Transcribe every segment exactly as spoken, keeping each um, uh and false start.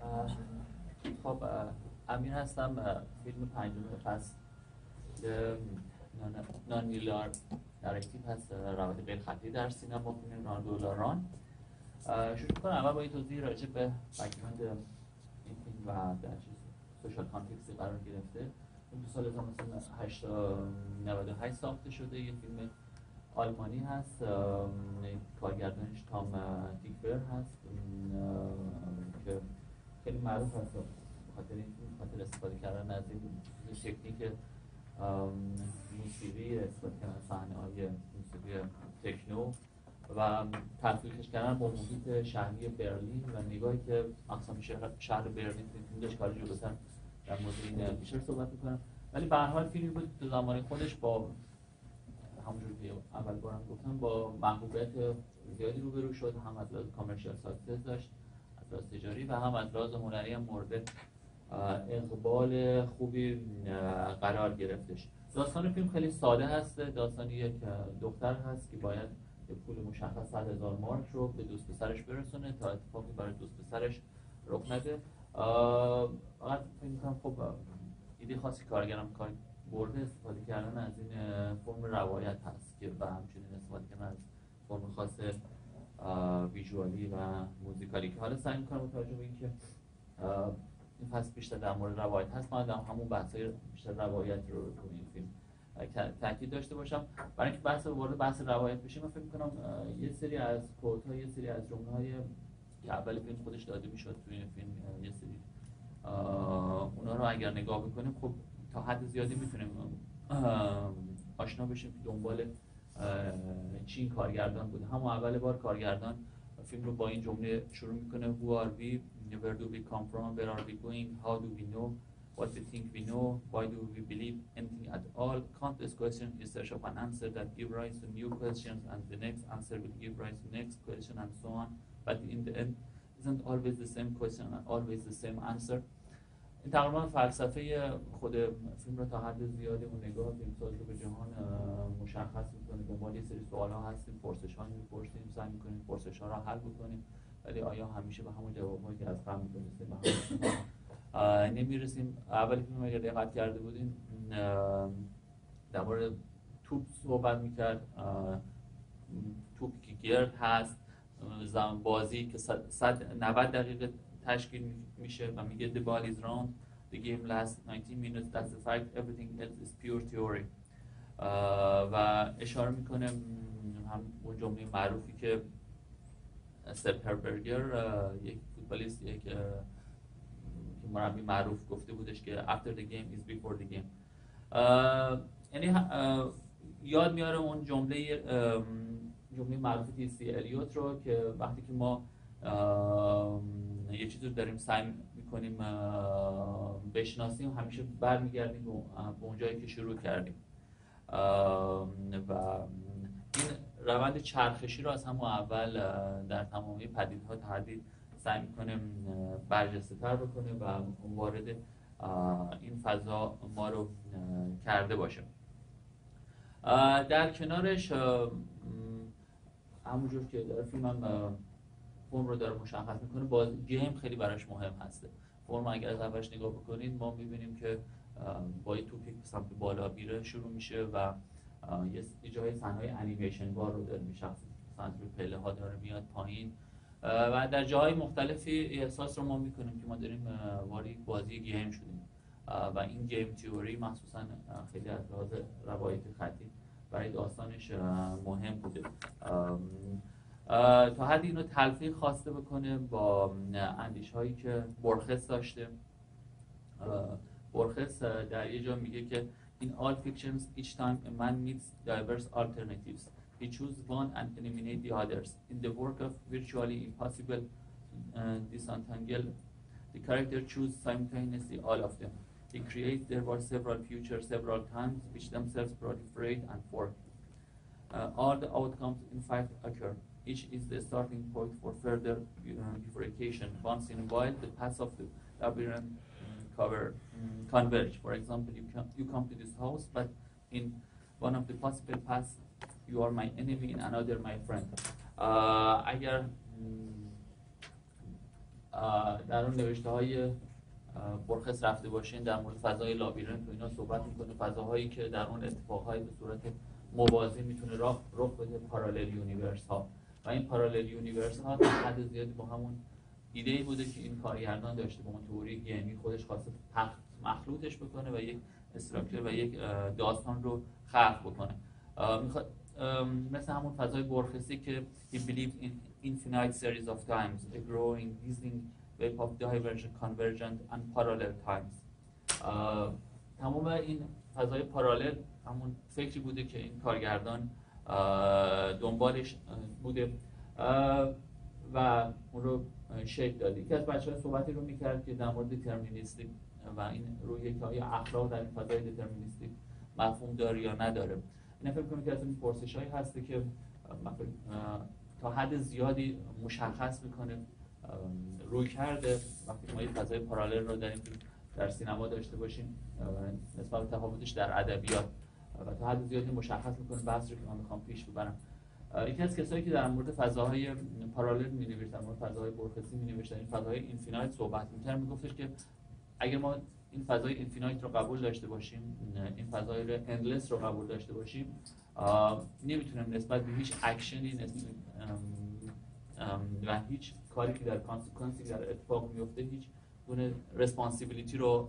خب امیر هستم. فیلم پنجم پس نان ویلار ناراتیو هست، روایت غیر خطی در سینما، فیلم ران لولا ران. شروع کنم اول با یه توضیح راجع به بک‌گراند این فیلم و در چیز سوشال کانتکستی قرار گرفته. این تو سال هزار و نهصد و نود و هشت ساخته شده، یه فیلم آلمانی هست، کارگردانش تام تیکور هست که خیلی معروف هست بخاطر این خاطر استفاده کردن از این تکنیک موسیقی، استفاده کردن صحنه‌های موسیقی تکنو و تطبیقش کردن با محیط شهری برلین و نگاهی که اقسام شهر, شهر برلین فیلم داشت کار جلوتر در مورد این بیشتر صحبت می‌کنم. ولی به هر حال فیلمی بود تو زمان خودش با همونجور که اول بارم گفتم با محبوبیت زیادی روبرو شد، هم از لحاظ کامرشیال ساکسس داشت، از لحاظ تجاری و هم از لحاظ هنری هم مورد اقبال خوبی قرار گرفتش. داستان فیلم خیلی ساده هست. داستان یک دختر هست که باید به پول مشخص صد هزار مارک رو به دوست پسرش برسونه تا اتفاقی برای دوست پسرش رخ نده. فقط فکر می‌کنم خب ایده خاصی کارگرم کار برده استفاده کردن از این فرم روایت هست که و همچنین استفاده کردن از فرم خاص ویژوالی و موزیکالی که حالا سعی می‌کنم با توجه به اینکه این فصل بیشتر در مورد روایت هست، ما هم همون بحث‌های بیشتر روایت رو تو این فیلم تاکید داشته باشم. برای اینکه بحث وارد بحث روایت بشه، من فکر می‌کنم یه سری از کوت‌ها، یه سری از جمله‌های که اول فیلم خودش داده می‌شد تو این فیلم، یه سری اونا رو اگر نگاه بکنیم خب تا حد زیادی میتونیم آشنا بشیم که دنبال چین کارگردان بوده. همون اول بار کارگردان فیلم رو با این جمله شروع میکنه: Who are we? Where do we come from? Where are we going? How do we know? What we think we know? Why do we believe anything at all? Countless questions in search of an answer that give rise to new questions, and the next answer will give rise to next question, and so on. But in the end, isn't always the same question and always the same answer. این تقریبا فلسفه خود فیلم رو تا حد زیادی اون نگاه فیلمساز رو به جهان مشخص می‌کنه. دنبال یه سری سوال‌ها هستیم، پرسش‌ها می‌پرسیم، سعی می‌کنیم پرسش‌ها رو حل بکنیم، ولی آیا همیشه به همون جوابایی که از قبل می‌دونستیم به همون نمی‌رسیم. اول فیلم اگر دقت کرده بودیم در مورد توپ صحبت می‌کرد، توپ که گرد هست، زمان بازی که صد و نود دقیقه تشکیل میشه و میگه the ball is round, the game lasts ninety minutes, that's the fact, everything else is pure theory. و اشاره میکنه هم اون جمله معروفی که سپ هربرگر یک فوتبالیست، یک مربی معروف گفته بودش که after the game is before the game. یعنی یاد میاره اون جمله جمله معروف تی سی الیوت رو که وقتی که ما یه چیزی رو داریم سعی میکنیم بشناسیم، همیشه برمیگردیم به اون جایی که شروع کردیم و این روند چرخشی رو از همون اول در تمامی پدیده‌ها تا حدی سعی میکنه برجسته تر بکنه و وارد این فضا ما رو کرده باشه. در کنارش همونجور که در فیلم هم فرم رو داره مشخص میکنه، باز گیم خیلی براش مهم هسته. فرم اگر از اولش نگاه بکنید ما میبینیم که با یه توپی به سمت بالا میره شروع میشه و یه جای صحنه‌های انیمیشن وار رو داره میشخصه، مثلا روی پله ها داره میاد پایین و در جاهای مختلفی احساس رو ما میکنیم که ما داریم وارد بازی گیم شدیم و این گیم تئوری مخصوصا خیلی از لحاظ روایت خطی برای داستانش مهم بوده. تا حدی اینو تلفیق خواسته بکنه با اندیش هایی که برخس داشته. برخس در یه جا میگه که in all fictions each time a man meets diverse alternatives he chooses one and eliminate the others. In the work of virtually impossible uh, disentangle, the character chooses simultaneously all of them. He creates thereby several futures several times which themselves proliferate and fork. Uh, all the outcomes in fact occur. Each is the starting point for further uh, bifurcation. Once in a while, the paths of the labyrinth um, cover, um, converge. For example, you come, you come to this house, but in one of the possible paths, you are my enemy, in another, my friend. Uh, اگر در اون نوشته های برخص رفته باشین در مورد فضای لابیرنت و اینا صحبت میکنه، فضاهایی که در اون اتفاقهای به صورت موازی میتونه رخ رخ بده، پارالل یونیورس ها. و این پارالل یونیورس ها تا حد زیادی با همون ایده‌ای بوده که این کارگردان داشته، با اون تئوری گیمی خودش خواسته مخلوطش بکنه و یک استراکچر و یک داستان رو خلق بکنه. میخواد مثل همون فضای برخصی که he believed in infinite series of times, a growing, dizzying wave of divergent, convergent and parallel times. تمام این فضای پارالل همون فکری بوده که این کارگردان دنبالش بوده و اون رو شکل داده. یکی از بچه‌ها صحبتی رو میکرد که در مورد دیترمینیستیک و این رویه که آیا اخلاق در این فضای دیترمینیستیک مفهوم داره یا نداره. این فکر کنم که از این پرسش‌هایی هسته که تا حد زیادی مشخص میکنه روی کرده وقتی ما یه فضای پارالل رو داریم در سینما داشته باشیم نسبت به تفاوتش در ادبیات و تا حد زیادی مشخص میکنه بحث رو که من میخوام پیش ببرم. یکی از کسایی که در مورد فضاهای پارالل می‌نوشت، در مورد فضاهای برخصی می‌نوشت، این فضاهای اینفینایت صحبت می‌کرد، میگفتش که اگر ما این فضای اینفینایت رو قبول داشته باشیم، این فضای اندلس رو قبول داشته باشیم، نمیتونیم نسبت به هیچ اکشنی و هیچ کاری که در کانسیکوئنسی در اتفاق میفته هیچ گونه ریسپانسیبیلیتی رو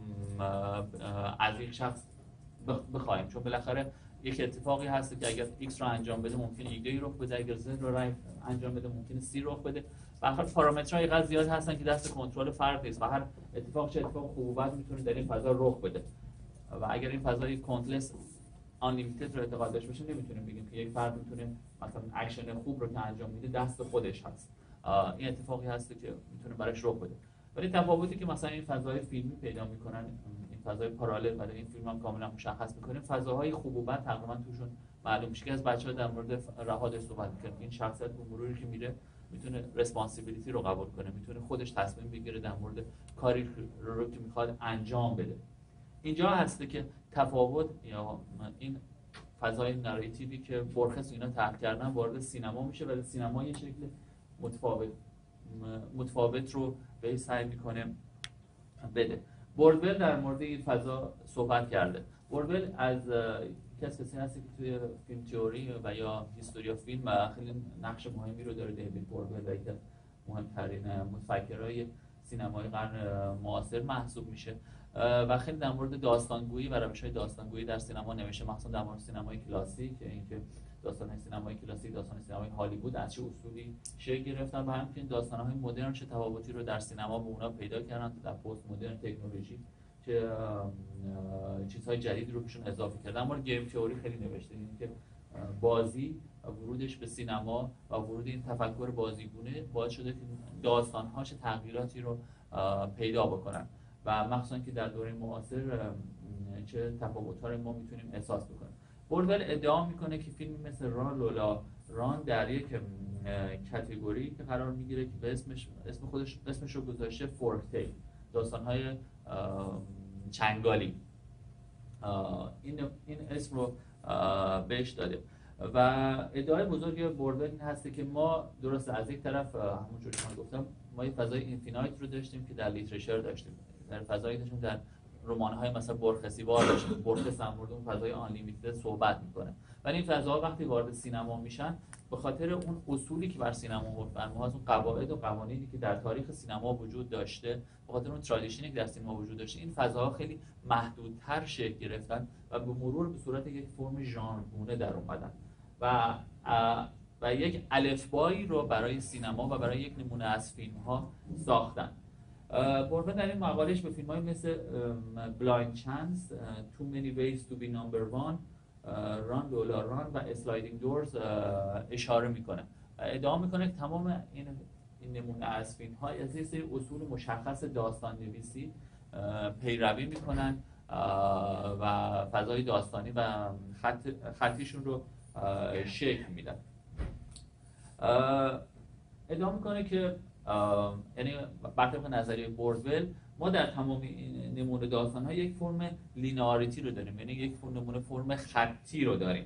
از یک شخص بخوایم، چون بالاخره یک اتفاقی هست که اگر ایکس رو انجام بده ممکنه ایگری رخ بده، اگر زد رو انجام بده ممکنه سی رخ بده. به هر حال پارامترهای اینقدر زیاد هستن که دست کنترل فرد نیست و هر اتفاق چه اتفاق خوب و بد میتونه در این فضا رخ بده و اگر این فضای کانتلس آن لیمیتد رو اعتقاد داشته باشیم نمیتونیم بگیم که یک فرد میتونه مثلا اکشن خوب رو که انجام میده دست خودش هست، این اتفاقی هست که میتونه براش رخ بده. ولی تفاوتی که مثلا این فضای فیلمی پیدا میکنن، این فضای پارالل و این فیلم هم کاملا مشخص میکنه، فضاهای خوب و بد تقریبا توشون معلوم میشه. که از بچه‌ها در مورد رهاد صحبت می‌کنه، این شخصیت به مروری که میره میتونه ریسپانسیبیلیتی رو قبول کنه، میتونه خودش تصمیم بگیره در مورد کاری رو که میخواد انجام بده. اینجا هسته که تفاوت یا این فضای نراتیوی که برخص اینا طرح کردن وارد سینما میشه و سینما یه شکل متفاوت متفاوت رو به سعی میکنه بده. بوردول در مورد این فضا صحبت کرده. بوردول از کسی کسی هستی که توی فیلم تئوری و یا هیستوریا فیلم خیلی نقش مهمی رو داره. دیوید بوردول و یکی از مهمترین متفکرای سینمای قرن معاصر محسوب میشه و خیلی در مورد داستانگویی و روش‌های داستانگویی در سینما نوشته، مخصوصا در مورد سینمای کلاسیک، اینکه داستان‌های سینمای کلاسیک، داستان سینمای هالیوود از چه اصولی شکل گرفتن و همچنین داستان‌های مدرن چه تفاوتی رو در سینما به اونا پیدا کردن، در پست مدرن تکنولوژی چه چیزهای جدید رو بهشون اضافه کردن. اما گیم تئوری خیلی نوشته، اینکه بازی و ورودش به سینما و ورود این تفکر بازیگونه باعث شده که داستان‌ها چه تغییراتی رو پیدا بکنن و مخصوصا که در دوره معاصر چه تفاوت‌ها رو ما میتونیم احساس بکنیم. بوردول ادعا میکنه که فیلم مثل ران لولا ران در یک کاتگوری که قرار میگیره که به اسمش اسم خودش اسمش رو گذاشته فورک تیل، داستان‌های چنگالی، این این اسم رو بهش داده و ادعای بزرگ بوردول این هسته که ما درست از یک طرف همونجوری که من گفتم ما یه فضای اینفینایت رو داشتیم که در لیترچر داشتیم، در فضایی داشتیم در رمان‌های مثلا برخصی وار داشتیم، برخص هم مورد اون فضای آن لیمیتد صحبت میکنه. ولی این فضاها وقتی وارد سینما میشن به خاطر اون اصولی که بر سینما حکم فرما هست، اون قواعد و قوانینی که در تاریخ سینما وجود داشته، به خاطر اون ترادیشنی که در سینما وجود داشته، این فضاها خیلی محدودتر شکل گرفتن و به مرور به صورت یک فرم ژانرگونه در اومدن و و یک الفبایی رو برای سینما و برای یک نمونه از فیلم‌ها ساختن. بوردول در این مقالش به فیلم‌های مثل بلایند چانس، Too Many Ways to Be Number One، Run Lola Run و Sliding Doors اشاره میکنه و ادعا میکنه که تمام این این نمونه از فیلم‌ها از یه سری اصول مشخص داستان نویسی پیروی میکنن و فضای داستانی و خط خطیشون رو شکل میدن. ادعا میکنه که یعنی بر طبق نظریه بوردول ما در تمام این نمونه داستان‌ها یک فرم لیناریتی رو داریم، یعنی یک فرم نمونه فرم خطی رو داریم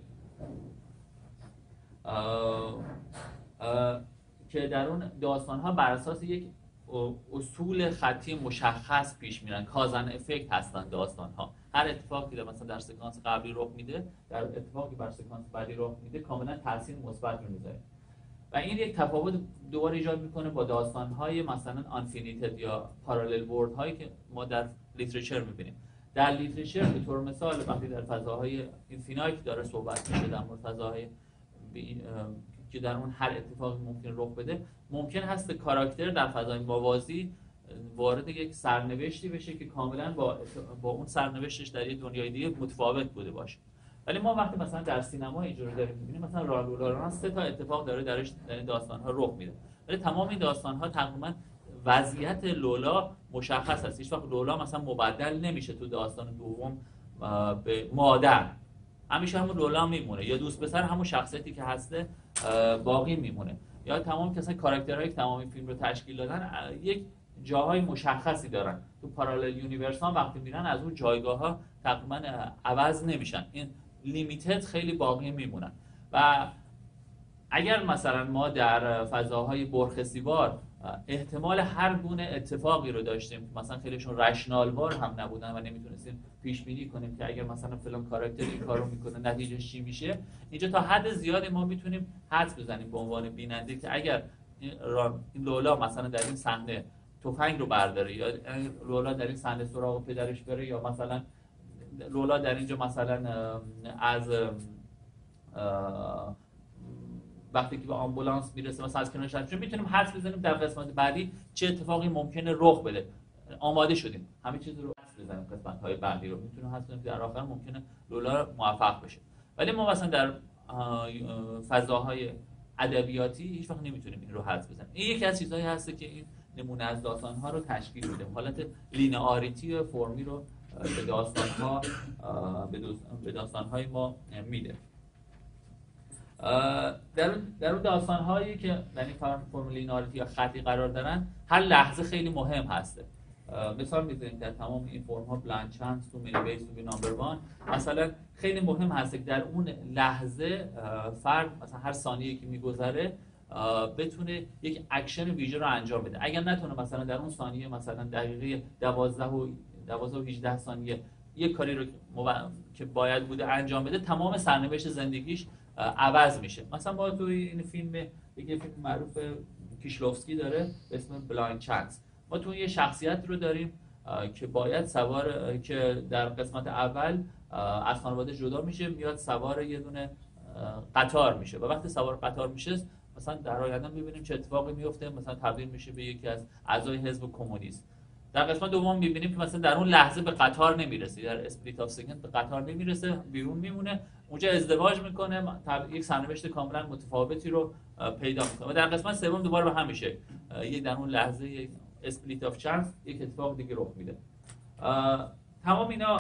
آه، آه، که در اون داستان‌ها بر اساس یک اصول خطی مشخص پیش میرن، کازن افکت هستن داستان ها. هر اتفاقی که مثلا در سکانس قبلی رخ میده در اتفاقی بر سکانس بعدی رخ میده کاملا تاثیر مثبت رو میذاره و این یک تفاوت دوباره ایجاد میکنه با داستان های مثلا آنفینیتد یا پارالل ورلد هایی که ما در لیترچر میبینیم. در لیترچر به طور مثال وقتی در فضاهای اینفینایت داره صحبت میشه در مورد فضاهای که در اون هر اتفاقی ممکن رخ بده، ممکن هست کاراکتر در فضای موازی وارد یک سرنوشتی بشه که کاملا با با اون سرنوشتش در یک دنیای دیگه متفاوت بوده باشه. ولی ما وقتی مثلا در سینما اینجوری داریم می‌بینیم مثلا ران لولا ران سه تا اتفاق داره درش در این داستان‌ها رخ میده، ولی تمام این داستان‌ها تقریبا وضعیت لولا مشخص است. هیچ وقت لولا مثلا مبدل نمیشه تو داستان دوم به مادر، همیشه همون لولا میمونه، یا دوست پسر همون شخصیتی که هسته باقی میمونه، یا تمام کسای کاراکترهایی که تمام فیلم رو تشکیل دادن یک جاهای مشخصی دارن. تو پارالل یونیورس ها وقتی میرن از اون جایگاه ها تقریبا عوض نمیشن، این لیمیتد خیلی باقی میمونن. و اگر مثلا ما در فضاهای برخسیوار احتمال هر گونه اتفاقی رو داشتیم، مثلا خیلیشون رشنالوار هم نبودن و نمیتونستیم پیش بینی کنیم که اگر مثلا فلان کاراکتر این کارو میکنه نتیجهش چی میشه، اینجا تا حد زیادی ما میتونیم حدس بزنیم به عنوان بیننده که اگر این لولا مثلا در این صحنه تفنگ رو برداره، یا لولا در این صحنه سراغ پدرش بره، یا مثلا لولا در اینجا مثلا از وقتی که به آمبولانس میرسه مثلا از کنارش رد میشه، میتونیم حدس بزنیم در قسمت بعدی چه اتفاقی ممکنه رخ بده. آماده شدیم همه چیز رو حدس بزنیم، قسمت های بعدی رو میتونیم حدس بزنیم در آخر ممکنه لولا موفق بشه. ولی ما مثلا در فضاهای ادبیاتی هیچ وقت نمیتونیم این رو حدس بزنیم. این یکی از چیزهایی هست که این نمونه از داستان‌ها رو تشکیل میده، حالت لینئاریتی و فرمی رو به داستان‌ها به داستان‌های ما میده. در در اون داستان‌هایی که در این فرم لینئاریتی یا خطی قرار دارن، هر لحظه خیلی مهم هسته. مثال می‌زنیم در تمام این فرم‌ها بلند چانس تو مینی بیس تو نمبر وان مثلا خیلی مهم هست که در اون لحظه فرد مثلا هر ثانیه‌ای که می‌گذره بتونه یک اکشن ویژه رو انجام بده. اگر نتونه مثلا در اون ثانیه مثلا دقیقه دوازده و دوازده و هجده ثانیه یک کاری رو که باید بوده انجام بده، تمام سرنوشت زندگیش عوض میشه. مثلا ما توی این فیلم یک فیلم معروف کیشلوفسکی داره به اسم بلایند چانس، ما تو یه شخصیت رو داریم که باید سوار که در قسمت اول از خانواده جدا میشه، میاد سوار یه دونه قطار میشه و وقتی سوار قطار میشه مثلا در آینده می‌بینیم چه اتفاقی میفته، مثلا تبدیل میشه به یکی از اعضای حزب کمونیست. در قسمت دوم می‌بینیم که مثلا در اون لحظه به قطار نمیرسه، در اسپلیت آف سکند به قطار نمیرسه، بیرون میمونه، اونجا ازدواج میکنه، یک سرنوشت کاملا متفاوتی رو پیدا میکنه. و در قسمت سوم دوباره به هم میشه، یک در اون لحظه یک اسپلیت آف چانس یک اتفاق دیگه رخ میده. تمام اینا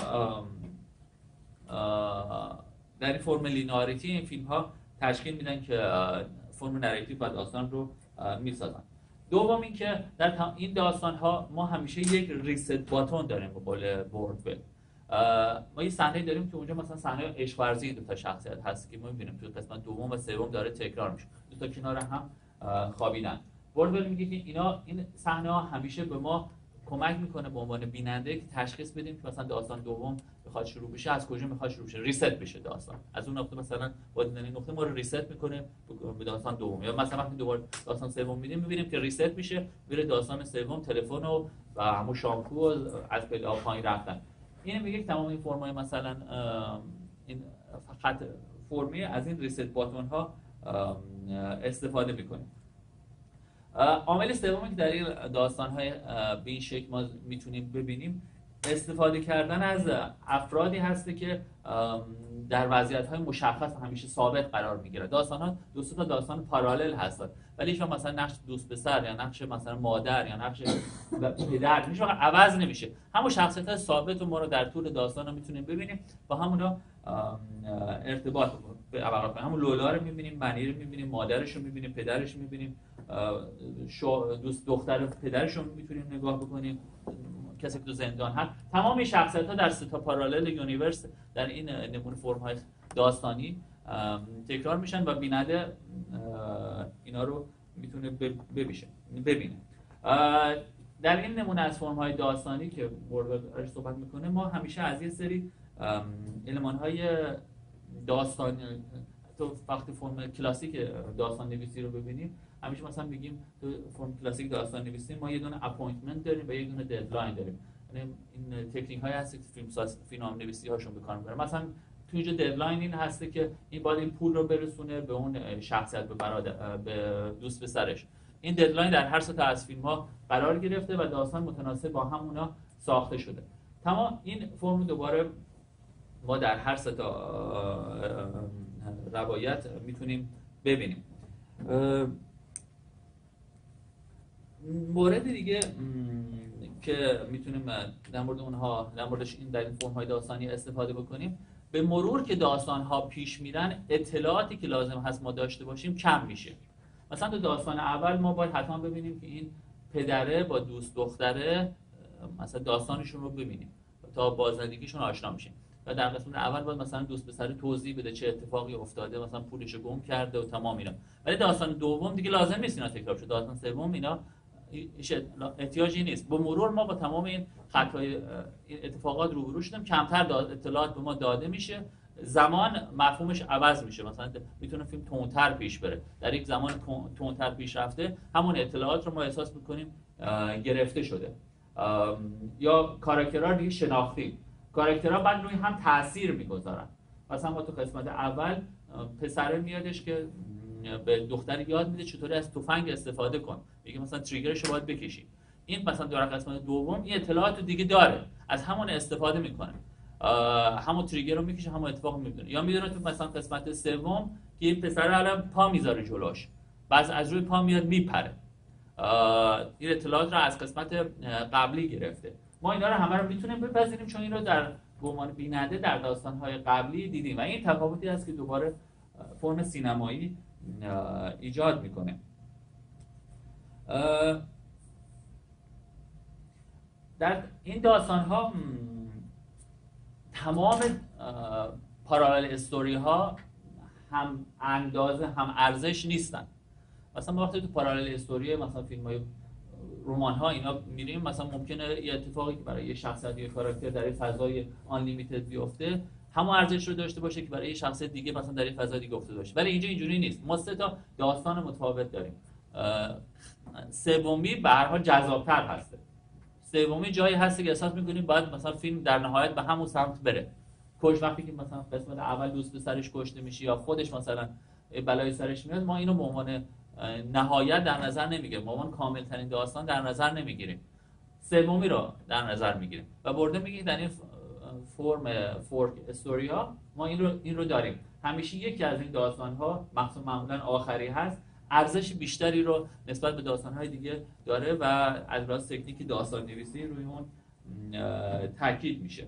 در این فرم لینئاریتی این فیلم ها تشکیل میدن که فرم نراتیو و داستان رو میسازن. دوم این که در این داستان ها ما همیشه یک ریست باتون داریم به قول بوردول. ما یه صحنه داریم که اونجا مثلا صحنه عشق ورزی این دو تا شخصیت هست که ما می‌بینیم توی قسمت دوم و سوم داره تکرار میشه، دو تا کنار هم خوابیدن. بوردول میگه که اینا این صحنه ها همیشه به ما کمک میکنه به عنوان بیننده که تشخیص بدیم که مثلا داستان دوم بخواد شروع بشه از کجا میخواد شروع بشه، ریست بشه داستان از اون نقطه، مثلا با دیدن این نقطه ما رو ریست میکنه به داستان دوم، یا مثلا وقتی دوباره داستان سوم میدیم میبینیم که ریست میشه میره داستان سوم، تلفن و همون شامپو و از پله ها پایین رفتن. این میگه تمام این فرمای مثلا این خط فرمی از این ریست باتون ها استفاده میکنیم. عامل سومی که در این داستان‌های به این شکل ما میتونیم ببینیم استفاده کردن از افرادی هسته که در وضعیت‌های مشخص همیشه ثابت قرار میگیره. داستان‌ها دو تا داستان پارالل هستن ولی شما مثلا نقش دوست پسر یا نقش مثلا مادر یا نقش پدر هیچ وقت عوض نمیشه، همون شخصیت‌های ثابت رو ما رو در طول داستان رو میتونیم ببینیم، با همونا ارتباط برقرار کنیم. همون لولا رو میبینیم، منی رو میبینیم، مادرش رو میبینیم، پدرش رو میبینیم، دوست دختر پدرش رو میتونیم نگاه بکنیم، کسی که تو زندان هست. تمام این شخصیت‌ها در سه تا پارالل یونیورس در این نمونه فرم‌های داستانی تکرار میشن و بیننده اینا رو میتونه ببینه. در این نمونه از فرم‌های داستانی که مورد صحبت میکنه ما همیشه از یه سری المان‌های داستانی تو وقتی فرم کلاسیک داستان نویسی رو ببینیم همیشه مثلا میگیم تو فرم کلاسیک داستان نویسی ما یه دونه اپوینتمنت داریم و یه دونه ددلاین داریم. یعنی این تکنیک های هست که فیلم ساز فیلم نویسی هاشون به کار میبرن. مثلا تو اینجا ددلاین این هسته که این باید این پول رو برسونه به اون شخصیت، به برادر، به دوست پسرش. این ددلاین در هر سه تا از فیلم ها قرار گرفته و داستان متناسب با همونا ساخته شده. تمام این فرم دوباره ما در هر سه تا روایت میتونیم ببینیم. مورد دیگه که میتونیم در مورد اونها در موردش این در این فرم های داستانی استفاده بکنیم، به مرور که داستان ها پیش میرن اطلاعاتی که لازم هست ما داشته باشیم کم میشه. مثلا تو داستان اول ما باید حتما ببینیم که این پدره با دوست دختره مثلا داستانشون رو ببینیم تا بازندگیشون آشنا میشیم و در قسمت اول باید مثلا دوست پسر توضیح بده چه اتفاقی افتاده، مثلا پولش گم کرده و تمام اینا. ولی داستان دوم دیگه لازم نیست اینا تکرار شه. داستان سوم اینا احتیاجی نیست. با مرور ما با تمام این خطای این اتفاقات روبرو شدیم، کمتر اطلاعات به ما داده میشه، زمان مفهومش عوض میشه. مثلا میتونه فیلم تندتر پیش بره، در یک زمان تندتر پیش رفته همون اطلاعات رو ما احساس میکنیم گرفته شده. یا کاراکترها دیگه شناختیم، کاراکترها بعد روی هم تاثیر میگذارن. مثلا ما تو قسمت اول پسره میادش که به دختر یاد میده چطوری از تفنگ استفاده کن، میگه مثلا تریگرش رو باید بکشی. این مثلا در قسمت دوم این اطلاعات دیگه داره، از همون استفاده میکنه، همون تریگر رو میکشه، همون اتفاق میبینه. یا میدونه تو مثلا قسمت سوم که این پسر الان پا میذاره جلوش، بعد از روی پا میاد میپره. این اطلاعات رو از قسمت قبلی گرفته. ما اینا رو همه رو میتونیم بپذیریم چون این رو در به عنوان بیننده در داستان‌های قبلی دیدیم و این تفاوتی است که دوباره فرم سینمایی ایجاد میکنه. در این داستان‌ها تمام پارالل استوری ها هم اندازه هم ارزش نیستن. مثلا وقتی تو پارالل استوری مثلا فیلم های رمان ها اینا میریم، مثلا ممکنه یه اتفاقی که برای یه شخصیت یا کاراکتر در یه فضای آن لیمیتد بیفته همون ارزش رو داشته باشه که برای یه شخصیت دیگه مثلا در یه فضای دیگه افتاده باشه. ولی اینجا اینجوری نیست. ما سه تا داستان متفاوت داریم. سومی به هر حال جذاب‌تر هسته. سومی جایی هست که احساس می‌کنیم باید مثلا فیلم در نهایت به همون سمت بره. کش وقتی که مثلا قسمت اول دوست پسرش کشته میشه یا خودش مثلا بلای سرش میاد، ما اینو به عنوان نهایت در نظر نمیگیریم، به عنوان کامل‌ترین داستان در نظر نمیگیریم. سومی رو در نظر میگیریم و برده میگیم در این فرم فورک استوریا ما این رو این رو داریم. همیشه یکی از این داستان‌ها مخصوصا معمولاً آخری هست، ارزش بیشتری رو نسبت به داستان‌های دیگه داره و از راست تکنیک داستان نویسی روی اون تاکید میشه.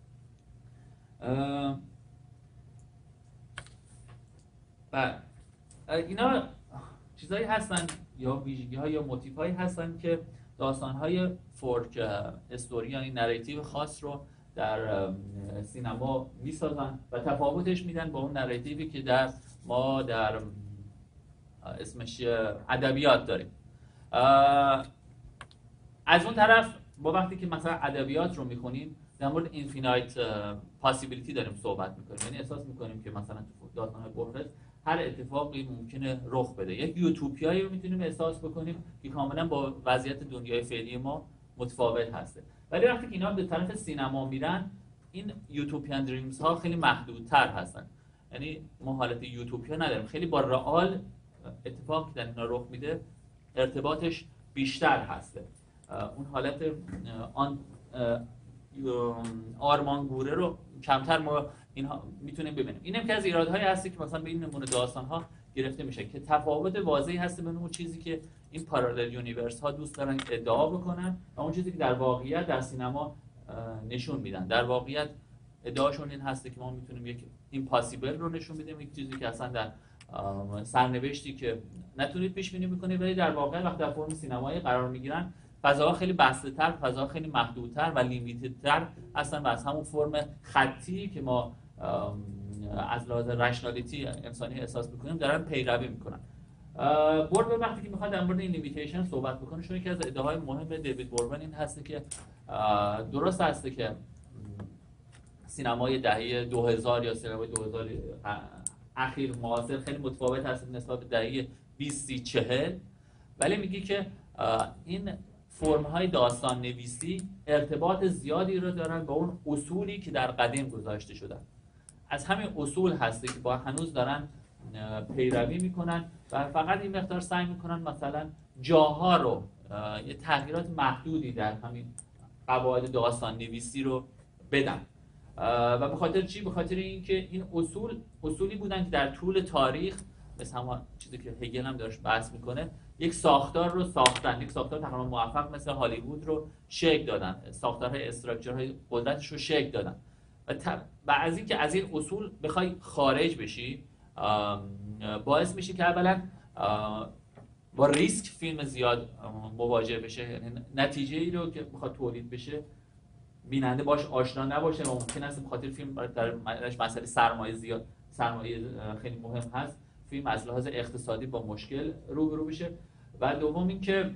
و اینا چیزایی هستن یا ویژگی‌ها یا موتیف‌هایی هستن که داستان‌های فورک استوری یعنی نراتیو خاص رو در سینما میسازن و تفاوتش میدن با اون نراتیوی که در ما در اسمش ادبیات داریم. از اون طرف با وقتی که مثلا ادبیات رو میخونیم در مورد اینفینایت پاسیبیلیتی داریم صحبت میکنیم، یعنی احساس میکنیم که مثلا تو داستان‌های بورخس هر اتفاقی ممکنه رخ بده. یک یوتوپیایی رو میتونیم احساس بکنیم که کاملا با وضعیت دنیای فعلی ما متفاوت هسته. ولی وقتی که اینا به طرف سینما میرن این یوتوپیان دریمز ها خیلی محدودتر هستن، یعنی ما حالت یوتوپیا نداریم، خیلی با رئال اتفاقی در اینا رخ میده ارتباطش بیشتر هسته. اون حالت آن آرمانگوره رو کمتر ما اینها میتونیم ببینیم. اینم که از ایرادهایی هستی که مثلا به این نمونه داستان ها گرفته میشه که تفاوت واضحی هست بین اون چیزی که این پارالل یونیورس ها دوست دارن ادعا بکنن و اون چیزی که در واقعیت در سینما نشون میدن. در واقعیت ادعاشون این هسته که ما میتونیم یک ایمپاسیبل رو نشون بدیم، یک چیزی که اصلا در سرنوشتی که نتونید پیش بینی بکنید، ولی در واقع وقتی در فرم سینمایی قرار میگیرن فضاها خیلی بسته‌تر، فضاها خیلی محدودتر و لیمیتدتر هستن و از همون فرم خطی که ما از لحاظ رشنالیتی انسانی احساس میکنیم دارن پیروی میکنن. بوربن وقتی که میخواد در مورد این لیمیتیشن صحبت بکنه، چون یکی از ایده‌های مهم دیوید بوربن این هست که درست هسته که سینمای دهه دو هزار یا سینمای دو هزار اخیر معاصر خیلی متفاوت هست نسبت به دهه بیست سی چهل، ولی میگه که این فرم‌های داستان نویسی ارتباط زیادی رو دارن با اون اصولی که در قدیم گذاشته شدن. از همین اصول هسته که با هنوز دارن پیروی میکنن و فقط این مقدار سعی میکنن مثلا جاها رو یه تغییرات محدودی در همین قواعد داستان نویسی رو بدن. و به خاطر چی؟ به خاطر اینکه این اصول اصولی بودن که در طول تاریخ، مثل همون چیزی که هگل هم داشت بحث میکنه، یک ساختار رو ساختن، یک ساختار تقریبا موفق مثل هالیوود رو شکل دادن، ساختارهای استراکچرهای قدرتش رو شکل دادن. و, و از اینکه از این اصول بخوای خارج بشی باعث میشه که اولا با ریسک فیلم زیاد مواجه بشه، یعنی نتیجه ای رو که بخواد تولید بشه بیننده باش آشنا نباشه و ممکن است بخاطر فیلم در مسئله سرمایه زیاد سرمایه خیلی مهم هست، فیلم از لحاظ اقتصادی با مشکل روبرو بشه. و دوم اینکه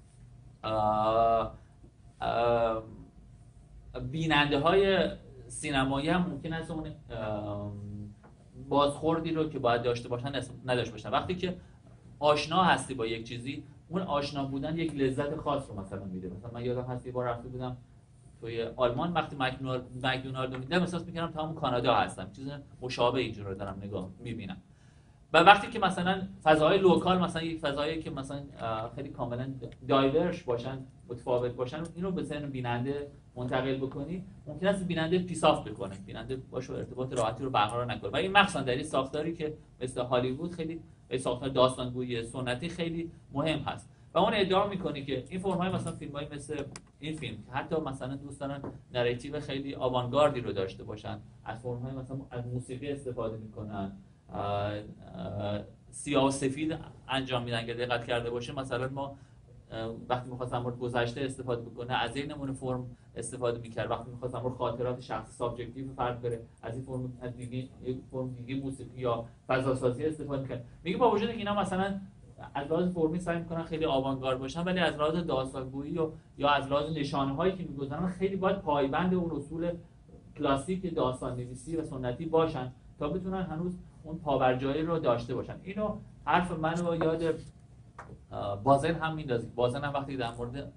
بیننده های سینمایی هم ممکن است اون بازخوردی رو که باید داشته باشن نداشته باشن. وقتی که آشنا هستی با یک چیزی، اون آشنا بودن یک لذت خاص رو مثلا میده. مثلا من یادم هست یه بار رفته بودم توی آلمان، وقتی مکدونالد رو میدیدم احساس میکردم تمام کانادا هستم، چیز مشابه اینجور رو دارم نگاه میبینم. و وقتی که مثلا فضاهای لوکال، مثلا یک فضایی که مثلا خیلی کاملا دایورش باشن، متفاوت باشن، اینو به ذهن بیننده منتقل بکنی، ممکن است بیننده پیساف بکنه، بیننده باشه ارتباط راحتی رو برقرار نکنه. و این مخصوصا در این ساختاری که مثل هالیوود خیلی به ساختار داستانگویی سنتی خیلی مهم هست. و اون ادعا میکنه که این فرم‌های مثلا فیلم‌های مثل این فیلم که حتی مثلا دوست دارن نراتیو خیلی آوانگاردی رو داشته باشن، از فرم‌های مثلا از موسیقی استفاده میکنن، سیاه و سفید انجام میدن که دقت کرده باشه. مثلا ما وقتی می‌خواستم مورد گذشته استفاده بکنه از این نمونه فرم استفاده می‌کرد، وقتی می‌خواستم مورد خاطرات شخصی سابجکتیو فرق بره از این فرم از دیگه یک فرم دیگه موسیقی یا فضاسازی استفاده می‌کرد. میگه با وجود اینکه اینا مثلا از لحاظ فرمی سعی می‌کنن خیلی آوانگارد باشن، ولی از لحاظ داستانگویی و یا از لحاظ نشانه‌هایی که می‌گذارن خیلی باید پایبند اون اصول کلاسیک داستان‌نویسی و سنتی باشن تا بتونن هنوز اون پابرجایی رو داشته باشن. اینو حرف منو یاد بازن هم میندازه. بازن هم وقتی در مورد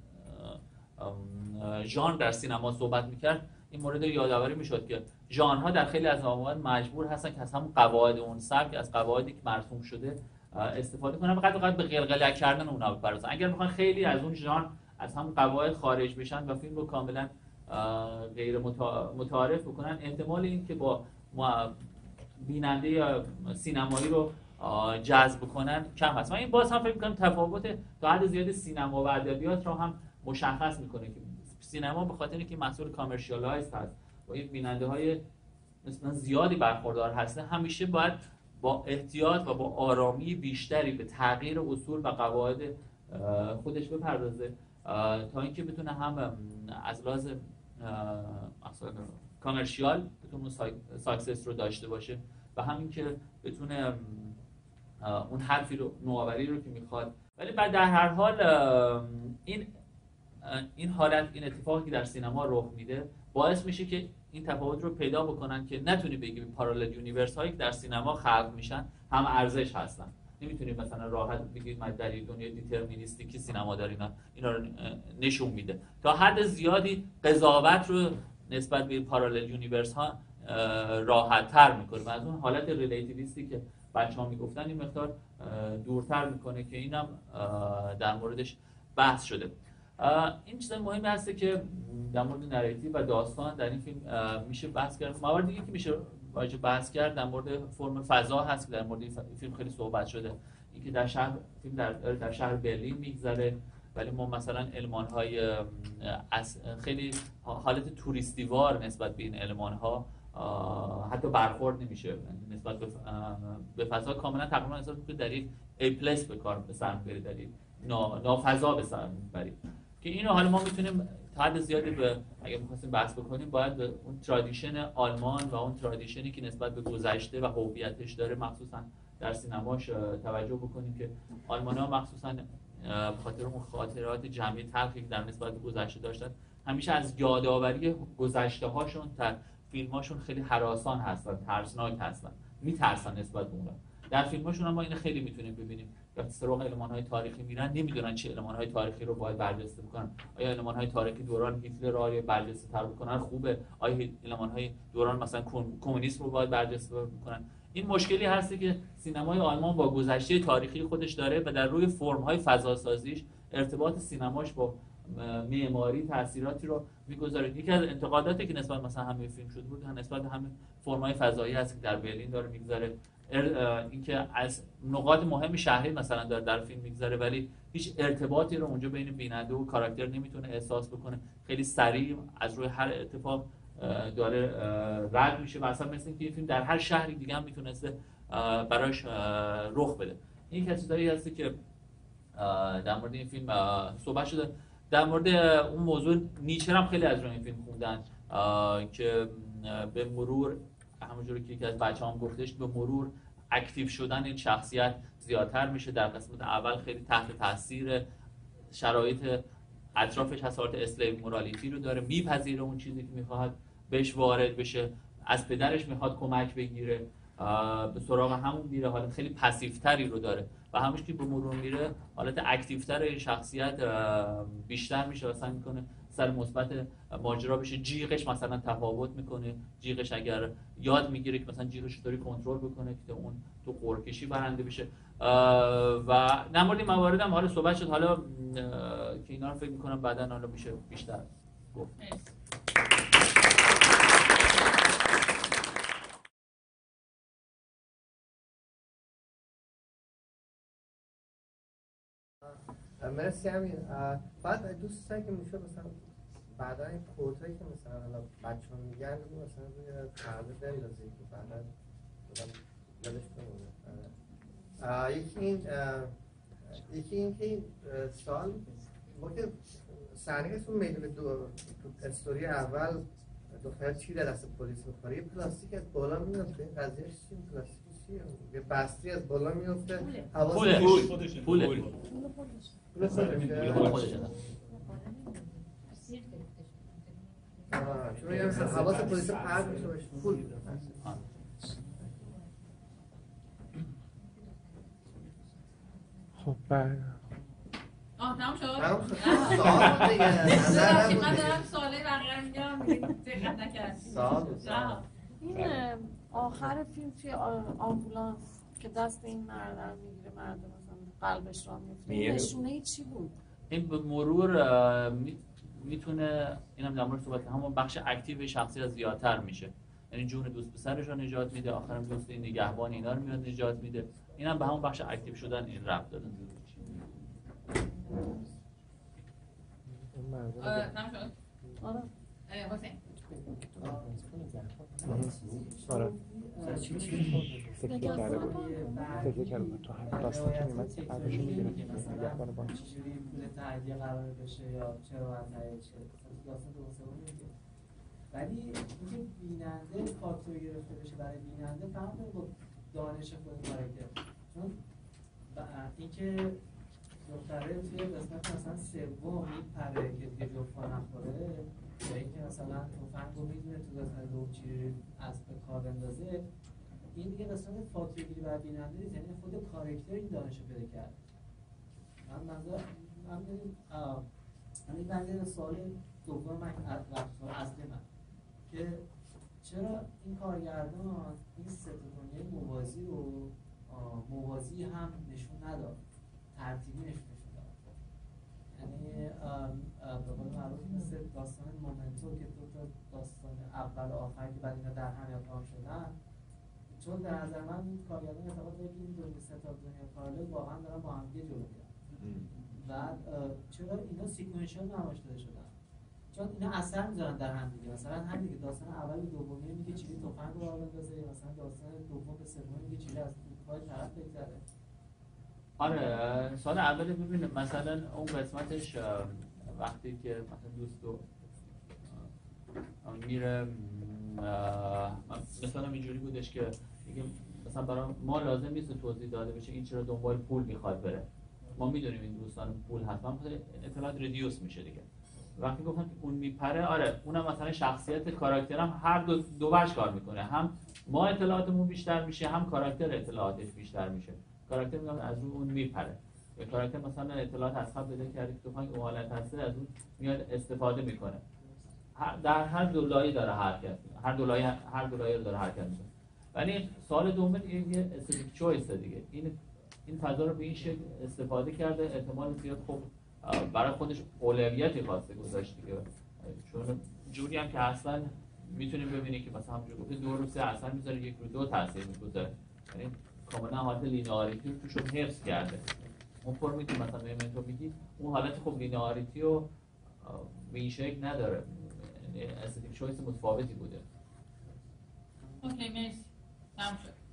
ژانر در سینما صحبت میکرد این مورد یادآوری میشد که ژانرها در خیلی از مواقع مجبور هستن که از همون قواعد اون سبک، از قواعدی که مرسوم شده استفاده کنن، فقط فقط به قلقله کردن اونها بپردازن. اگر میخوان خیلی از اون ژانر از همون قواعد خارج بشن و فیلم رو کاملا غیر متعارف بکنن، احتمال این که با بیننده یا سینمایی رو جذب کنن کم هست. من این باز هم فکر می‌کنم تفاوت تا حد زیاد سینما و ادبیات رو هم مشخص می‌کنه که سینما به خاطر اینکه محصول کامرشیالایز هست با یک بیننده‌های مثلا زیادی برخوردار هستن، همیشه باید با احتیاط و با آرامی بیشتری به تغییر اصول و قواعد خودش بپردازه تا اینکه بتونه هم از لحاظ کامرشیال بتونه ساکسس رو داشته باشه و همین که بتونه اون حرفی رو نوآوری رو که میخواد. ولی بعد در هر حال این این حالت این اتفاقی که در سینما رخ میده باعث میشه که این تفاوت رو پیدا بکنن که نتونی بگی پارالل یونیورس هایی که در سینما خلق میشن هم ارزش هستن. نمیتونی مثلا راحت بگید من در یک دنیای دیترمینیستیکی سینما داره اینا اینا رو نشون میده. تا حد زیادی قضاوت رو نسبت به پارالل یونیورس ها راحت تر میکنه و از اون حالت ریلیتیویستی که بچه‌ها میگفتن این مقدار دورتر میکنه که اینم در موردش بحث شده. این چیز مهمی هست که در مورد نراتیو و داستان در این فیلم میشه بحث کرد. موارد دیگه که میشه واجب بحث کرد در مورد فرم فضا هست که در مورد این فیلم خیلی صحبت شده. اینکه در شهر فیلم در در شهر برلین میگذره، ولی ما مثلا المان‌های خیلی حالت توریستیوار نسبت به این المان‌ها حتی برخورد نمیشه نسبت به به فضا. کاملا تقریبا احساس می‌کنید در یک ای پلیس به کار به سر می‌برید، در یک نافضا به سر می‌برید که اینو حالا ما میتونیم تا حد زیادی به اگه می‌خواستیم بحث بکنیم باید به اون ترادیشن آلمان و اون ترادیشنی که نسبت به گذشته و هویتش داره مخصوصا در سینماش توجه بکنیم که آلمان‌ها مخصوصاً به خاطر اون خاطرات جمعی تلخی که در نسبت به گذشته داشتن همیشه از یادآوری گذشته‌هاشون در فیلم‌هاشون خیلی هراسان هستن، ترسناک هستن، میترسن نسبت به اون. در فیلم‌هاشون هم ما اینو خیلی میتونیم ببینیم. وقتی سراغ المان‌های تاریخی میرن نمیدونن چه المان‌های تاریخی رو باید برجسته بکنن. آیا المان‌های تاریخی دوران هیتلر رو آیا برجسته‌تر بکنن خوبه؟ آیا المان‌های دوران مثلا کمونیسم رو باید برجسته بکنن؟ این مشکلی هستی که سینمای آلمان با گذشته تاریخی خودش داره و در روی فرم‌های فضاسازیش ارتباط سینماش با معماری تاثیراتی رو می‌گذاره. یکی از انتقاداتی که نسبت مثلا همین فیلم شده بود نسبت به همین فرم‌های فضایی هست که در برلین داره می‌گذاره، اینکه از نقاط مهم شهری مثلا داره در فیلم می‌گذاره ولی هیچ ارتباطی رو اونجا بین بیننده و کاراکتر نمیتونه احساس بکنه، خیلی سریع از روی هر اتفاق داره رد میشه و اصلا مثل اینکه این فیلم در هر شهری دیگه هم میتونسته براش رخ بده. این که چیزایی هستی که در مورد این فیلم صحبت شده. در مورد اون موضوع نیچه هم خیلی از روی این فیلم خوندن که به مرور همونجوری که یکی از بچه‌هام گفتش به مرور اکتیو شدن این شخصیت زیادتر میشه. در قسمت اول خیلی تحت تاثیر شرایط اطرافش حالت اسلیو مورالیتی رو داره، میپذیره اون چیزی که میخواد بهش وارد بشه، از پدرش میخواد کمک بگیره، به سراغ همون میره، حالت خیلی پسیوتری رو داره و همونش که به مرور میره حالت اکتیوتر این شخصیت بیشتر میشه و سعی میکنه سر مثبت ماجرا بشه. جیغش مثلا تفاوت میکنه، جیغش اگر یاد میگیره که مثلا جیغش چطوری کنترل بکنه که اون تو قرکشی برنده بشه و در مورد این موارد هم حالا صحبت شد، حالا که اینا رو فکر میکنم بعداً حالا میشه بیشتر گفت. مرسی امیر. بعد دوست دارم که میشه مثلا بعدا این کوتایی که مثلا حالا بچه‌ها میگن مثلا روی پرده بندازی که بعدا یادش بمونه. یکی این یکی این که این سال ما که صحنه تو میدون دو استوری اول دختر چی در دست پلیس می‌خوره، یه پلاستیک از بالا میفته. این قضیهش چیه؟ پلاستیک چیه؟ یه بستی از بالا میفته. پول خودشه. پول پول خودشه. آه، چون یه مثلا حواس پلیس پرد میشه باشه. پول. خب بعد آه تمام شد؟ تمام شد. سوال بود دیگه. نظر نبود. من دارم سوالی بقیه رو میگم دقت نکردم. سوال بود. این آخر فیلم توی آمبولانس که دست این مرد رو میگیره، مرد مثلا قلبش را میفته، نشونه چی بود؟ این به مرور میتونه اینم در مورد صحبت همون بخش اکتیو شخصی از زیادتر میشه، یعنی جون دوست پسرش رو نجات میده، آخرام دوست این نگهبان اینا رو میاد نجات میده. اینم به همون بخش اکتیو شدن این ربط داره. تمام شد؟ آره. حسین. آره. سکته کرده بود. سکته کرده بود. تو هم داستان که میمد قلبش رو میگیره. نگهبان بانک. چجوری پول تهیه قرار بشه یا چرا باید تهیه شه. داستان دو سه میگه. ولی اینکه بیننده فاکتور گرفته بشه برای بیننده فهم کنه با دانش خود کاراکتر. چون اینکه دختره توی قسمت مثلا سوم میپره که دیگه جفا نخوره یا اینکه مثلا تفنگ رو میدونه تو قسمت دوم چی از به کار بندازه، این دیگه قسمت فاکتور گیری بر بیننده نیست، یعنی خود کاراکتر این دانش رو پیدا کرد. من منظور من میگم همین بنده سوال دوم من سوال اصلی من که چرا این کارگردان این سه دنیای موازی رو موازی هم نشون نداد، ترتیبی نشون داد. یعنی به قول معروف مثل داستان مومنتو که دو تا داستان اول و آخر که بعد اینا در هم اقام شدن، چون در نظر من این کارگردان اعتقاد داره که این دو سه تا دنیا پارالل واقعا دارن با هم دیگه جلو میرن. بعد چرا اینا سیکونشال نمایش داده شدن؟ چون اینا اثر میذارن در هم دیگه. مثلا همین دیگه داستان اول به دومی میگه چیزی تفنگ رو بندازه، مثلا داستان دوم به سوم میگه چیزی از پای طرف بگذره. آره سال اول ببینید مثلا اون قسمتش وقتی که مثلا دوستو میره مثلا اینجوری بودش که میگه مثلا برای ما لازم نیست توضیح داده بشه این چرا دنبال پول میخواد بره. ما میدونیم این دوستان پول حتما اطلاعات ریدیوس میشه دیگه. وقتی گفتم که اون میپره، آره اونم مثلا شخصیت کاراکترم هر دو دو وجه کار میکنه، هم ما اطلاعاتمون بیشتر میشه، هم کاراکتر اطلاعاتش بیشتر میشه. کاراکتر میگم از رو اون میپره، یا کاراکتر مثلا اطلاعات از قبل بده کرده که تو اون حالت هسته از اون میاد استفاده میکنه. در هر دو لایه داره حرکت، هر دو لایه هر دو لایه داره حرکت میکنه. ولی سوال دوم یه استاتیک چویس دیگه. این این فضا رو به این شکل استفاده کرده، احتمال زیاد خب برای خودش اولویتی خواسته گذاشت دیگه. چون جوری هم که اصلا میتونیم ببینیم که مثلا همونجوری گفته دو رو سه اصلا میذاره، یک رو دو تاثیر میذاره. یعنی کاملا حالت لینئاریتی رو توشون حفظ کرده. اون فرمی که مثلا تو میگی اون حالت خب لینئاریتی رو به این شکل نداره. یعنی استاتیک چویس متفاوتی بوده. اوکی مرسی. تمام شد.